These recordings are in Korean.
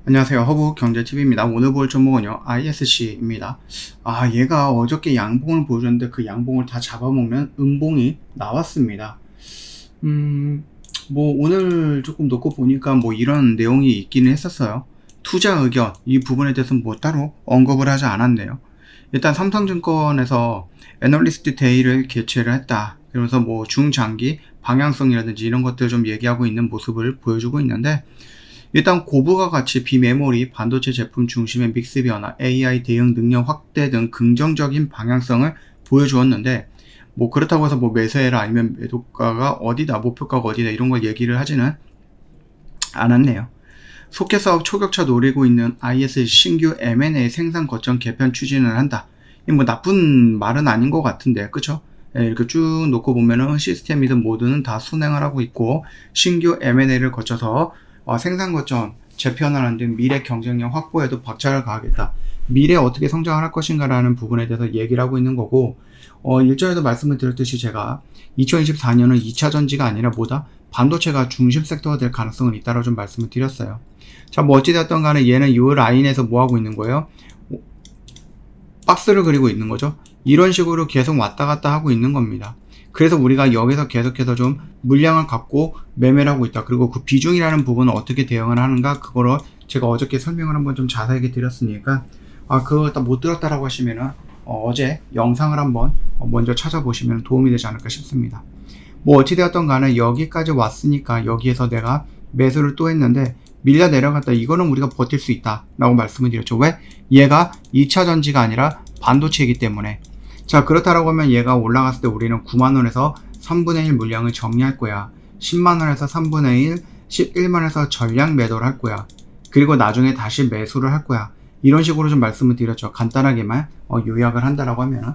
안녕하세요. 허브경제TV입니다. 오늘 볼 종목은요, ISC입니다. 얘가 어저께 양봉을 보여줬는데 그 양봉을 다 잡아먹는 음봉이 나왔습니다. 오늘 조금 놓고 보니까 이런 내용이 있기는 했었어요. 투자 의견, 이 부분에 대해서는 따로 언급을 하지 않았네요. 일단 삼성증권에서 애널리스트 데이를 개최를 했다. 그러면서 중장기 방향성이라든지 이런 것들 좀 얘기하고 있는 모습을 보여주고 있는데, 일단 고부가 가치, 비메모리, 반도체 제품 중심의 믹스 변화, AI 대응 능력 확대 등 긍정적인 방향성을 보여주었는데, 그렇다고 해서 매수해라 아니면 매도가가 어디다, 목표가가 어디다 이런 걸 얘기를 하지는 않았네요. 속해 사업 초격차 노리고 있는 IS 신규 M&A 생산 거점 개편 추진을 한다. 이 나쁜 말은 아닌 것 같은데, 그쵸? 이렇게 쭉 놓고 보면은 시스템이든 모드는 다 순행을 하고 있고, 신규 M&A를 거쳐서 생산 거점 재편하는 등 미래 경쟁력 확보에도 박차를 가하겠다. 미래에 어떻게 성장을 할 것인가 라는 부분에 대해서 얘기를 하고 있는 거고, 일전에도 말씀을 드렸듯이 제가 2024년은 2차 전지가 아니라 반도체가 중심 섹터가 될 가능성은 있다라고 좀 말씀을 드렸어요. 자, 어찌되었던 간에 얘는 이 라인에서 하고 있는 거예요? 박스를 그리고 있는 거죠. 이런 식으로 계속 왔다 갔다 하고 있는 겁니다. 그래서 우리가 여기서 계속해서 좀 물량을 갖고 매매를 하고 있다. 그리고 그 비중이라는 부분은 어떻게 대응을 하는가, 그거를 제가 어저께 설명을 한번 좀 자세하게 드렸으니까, 그거 못 들었다라고 하시면은 어제 영상을 한번 먼저 찾아보시면 도움이 되지 않을까 싶습니다. 어찌되었던 간에 여기까지 왔으니까 여기에서 내가 매수를 또 했는데 밀려 내려갔다. 이거는 우리가 버틸 수 있다 라고 말씀을 드렸죠. 왜? 얘가 2차 전지가 아니라 반도체이기 때문에. 자, 그렇다라고 하면 얘가 올라갔을 때 우리는 9만원에서 3분의 1 물량을 정리할 거야. 10만원에서 3분의 1, 11만원에서 전량 매도를 할 거야. 그리고 나중에 다시 매수를 할 거야. 이런 식으로 좀 말씀을 드렸죠. 간단하게만 요약을 한다라고 하면은.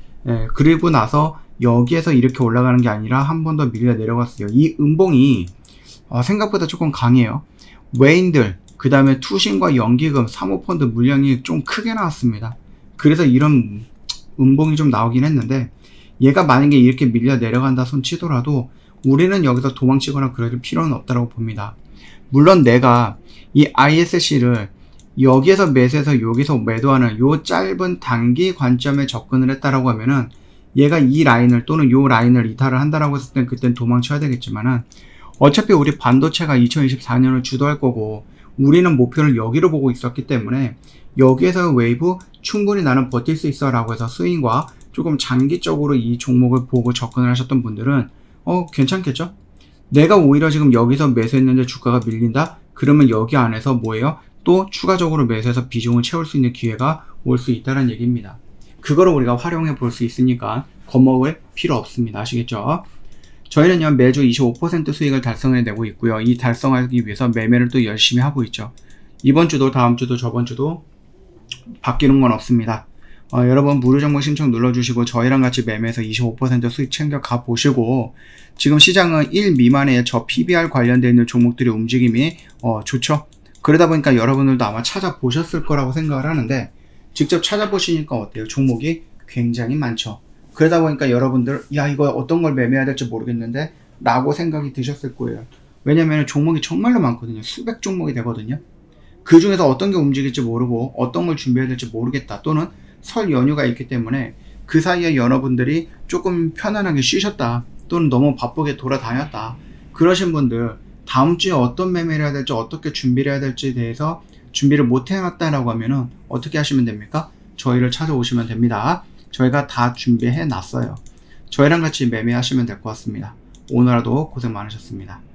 그리고 나서 여기에서 이렇게 올라가는 게 아니라 한 번 더 밀려 내려갔어요. 이 음봉이 생각보다 조금 강해요. 외인들, 그 다음에 투신과 연기금, 사모펀드 물량이 좀 크게 나왔습니다. 그래서 이런 음봉이 좀 나오긴 했는데, 얘가 만약에 이렇게 밀려 내려간다 손 치더라도 우리는 여기서 도망치거나 그럴 필요는 없다고 봅니다. 물론 내가 이 ISC를 여기에서 매수해서 여기서 매도하는 요 짧은 단기 관점에 접근을 했다라고 하면은 얘가 이 라인을 또는 요 라인을 이탈을 한다라고 했을 땐 그땐 도망쳐야 되겠지만은, 어차피 우리 반도체가 2024년을 주도할 거고 우리는 목표를 여기로 보고 있었기 때문에 여기에서 웨이브 충분히 나는 버틸 수 있어 라고 해서 스윙과 조금 장기적으로 이 종목을 보고 접근을 하셨던 분들은 괜찮겠죠? 내가 오히려 지금 여기서 매수했는데 주가가 밀린다? 그러면 여기 안에서 또 추가적으로 매수해서 비중을 채울 수 있는 기회가 올 수 있다는 얘기입니다. 그거를 우리가 활용해 볼 수 있으니까 겁먹을 필요 없습니다. 아시겠죠? 저희는요, 매주 25% 수익을 달성해내고 있고요. 이 달성하기 위해서 매매를 또 열심히 하고 있죠. 이번 주도 다음 주도 저번 주도 바뀌는 건 없습니다. 여러분 무료정보 신청 눌러주시고 저희랑 같이 매매해서 25% 수익 챙겨 가보시고, 지금 시장은 1 미만의 저 PBR 관련되어 있는 종목들의 움직임이 좋죠. 그러다 보니까 여러분들도 아마 찾아보셨을 거라고 생각을 하는데, 직접 찾아보시니까 어때요? 종목이 굉장히 많죠. 그러다 보니까 여러분들 이거 어떤 걸 매매해야 될지 모르겠는데 라고 생각이 드셨을 거예요. 왜냐면 종목이 정말로 많거든요. 수백 종목이 되거든요. 그 중에서 어떤 게 움직일지 모르고 어떤 걸 준비해야 될지 모르겠다, 또는 설 연휴가 있기 때문에 그 사이에 여러분들이 조금 편안하게 쉬셨다, 또는 너무 바쁘게 돌아다녔다, 그러신 분들 다음 주에 어떤 매매를 해야 될지, 어떻게 준비를 해야 될지에 대해서 준비를 못 해놨다라고 하면은 어떻게 하시면 됩니까? 저희를 찾아오시면 됩니다. 저희가 다 준비해 놨어요. 저희랑 같이 매매하시면 될 것 같습니다. 오늘 하루도 고생 많으셨습니다.